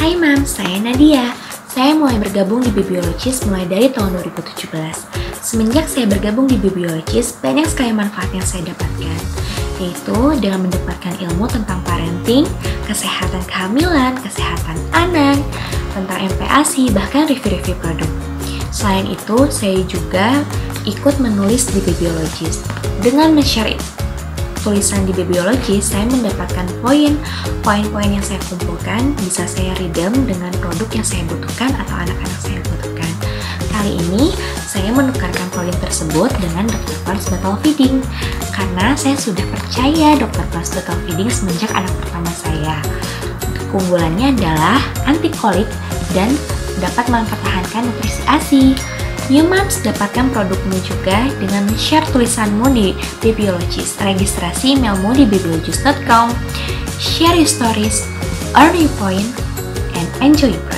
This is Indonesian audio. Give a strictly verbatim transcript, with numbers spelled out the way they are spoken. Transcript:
Hai Mam, saya Nadia. Saya mulai bergabung di Bibliologis mulai dari tahun dua ribu tujuh belas. Semenjak saya bergabung di Bibliologis, banyak sekali manfaat yang saya dapatkan, yaitu dengan mendapatkan ilmu tentang parenting, kesehatan kehamilan, kesehatan anak, tentang M P A S I, bahkan review-review produk. Selain itu, saya juga ikut menulis di Bibliologis. Dengan men-share tulisan di Bibliologis, saya mendapatkan poin, poin-poin yang saya kumpulkan bisa saya redeem dengan produk yang saya butuhkan atau anak-anak saya butuhkan. Kali ini, saya menukarkan poin tersebut dengan dokter Plus Bottle Feeding, karena saya sudah percaya dokter Plus Bottle Feeding semenjak anak pertama saya. Keunggulannya adalah anti kolik dan dapat mempertahankan nutrisi A S I. You Moms, dapatkan produkmu juga dengan share tulisanmu di Bibliologis. Registrasi emailmu di bibliologis dot com. Share your stories, earn your point, and enjoy your